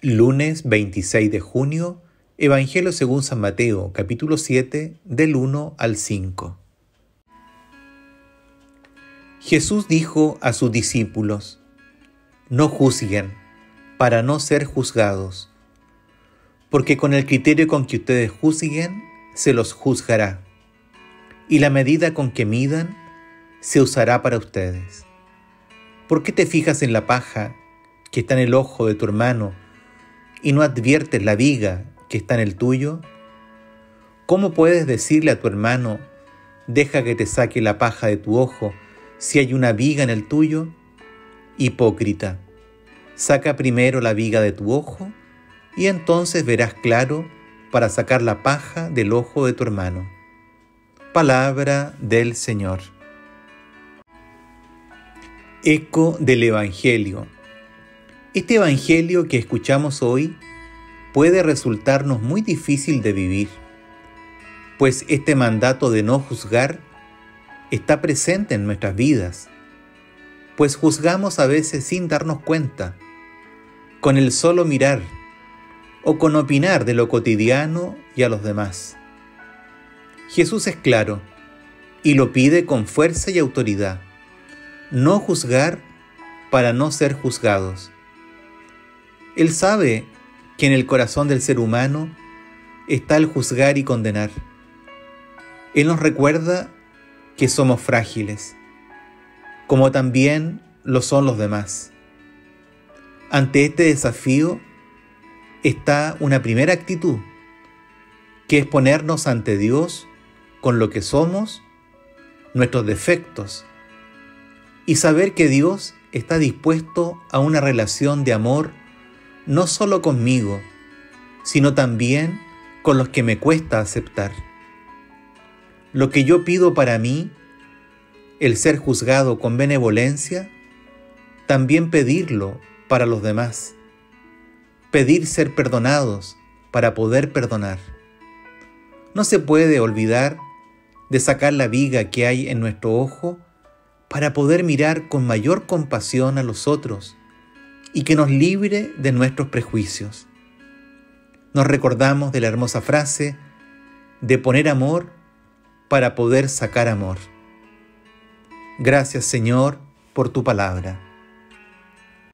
Lunes 26 de junio, Evangelio según San Mateo, capítulo 7, del 1 al 5. Jesús dijo a sus discípulos: No juzguen, para no ser juzgados, porque con el criterio con que ustedes juzguen, se los juzgará, y la medida con que midan, se usará para ustedes. ¿Por qué te fijas en la paja que está en el ojo de tu hermano y no adviertes la viga que está en el tuyo? ¿Cómo puedes decirle a tu hermano: deja que te saque la paja de tu ojo, si hay una viga en el tuyo? Hipócrita, saca primero la viga de tu ojo, y entonces verás claro para sacar la paja del ojo de tu hermano. Palabra del Señor. Eco del Evangelio. Este Evangelio que escuchamos hoy puede resultarnos muy difícil de vivir, pues este mandato de no juzgar está presente en nuestras vidas, pues juzgamos a veces sin darnos cuenta, con el solo mirar o con opinar de lo cotidiano y a los demás. Jesús es claro y lo pide con fuerza y autoridad: no juzgar para no ser juzgados. Él sabe que en el corazón del ser humano está el juzgar y condenar. Él nos recuerda que somos frágiles, como también lo son los demás. Ante este desafío está una primera actitud, que es ponernos ante Dios con lo que somos, nuestros defectos, y saber que Dios está dispuesto a una relación de amor no solo conmigo, sino también con los que me cuesta aceptar. Lo que yo pido para mí, el ser juzgado con benevolencia, también pedirlo para los demás. Pedir ser perdonados para poder perdonar. No se puede olvidar de sacar la viga que hay en nuestro ojo para poder mirar con mayor compasión a los otros y que nos libre de nuestros prejuicios. Nos recordamos de la hermosa frase de poner amor para poder sacar amor. Gracias, Señor, por tu palabra.